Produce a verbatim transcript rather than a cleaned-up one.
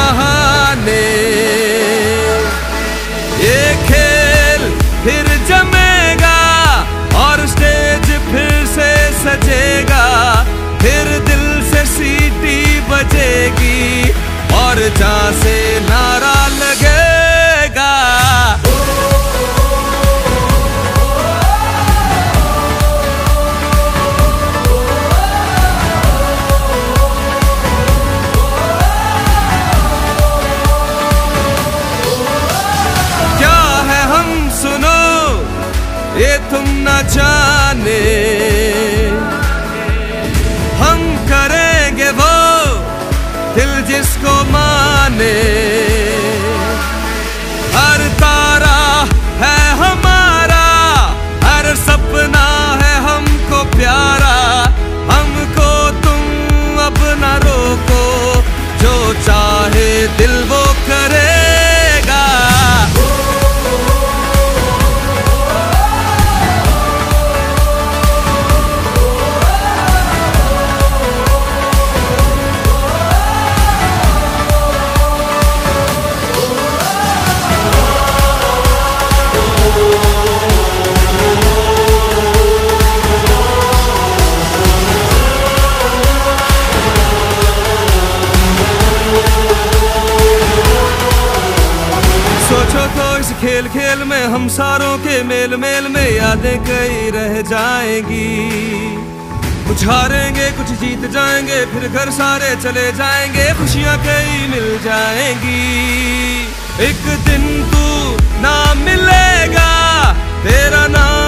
बहाने। ये खेल फिर जमेगा और स्टेज फिर से सजेगा, फिर दिल से सीटी बजेगी और जहां से नारा लगेगा। क्या है हम सुनो ये तुम न जाने, हम करेंगे वो दिल जिसको माने। हर तारा है हमारा, हर सपना है हमको प्यारा, हमको तुम अब न रोको, जो चाहे दिल वो करेगा। सोचो तो इस खेल खेल में हम सारों के मेल मेल में यादें कई रह जाएंगी। कुछ हारेंगे कुछ जीत जाएंगे, फिर घर सारे चले जाएंगे, खुशियां कई मिल जाएंगी। एक दिन तू ना मिलेगा, तेरा नाम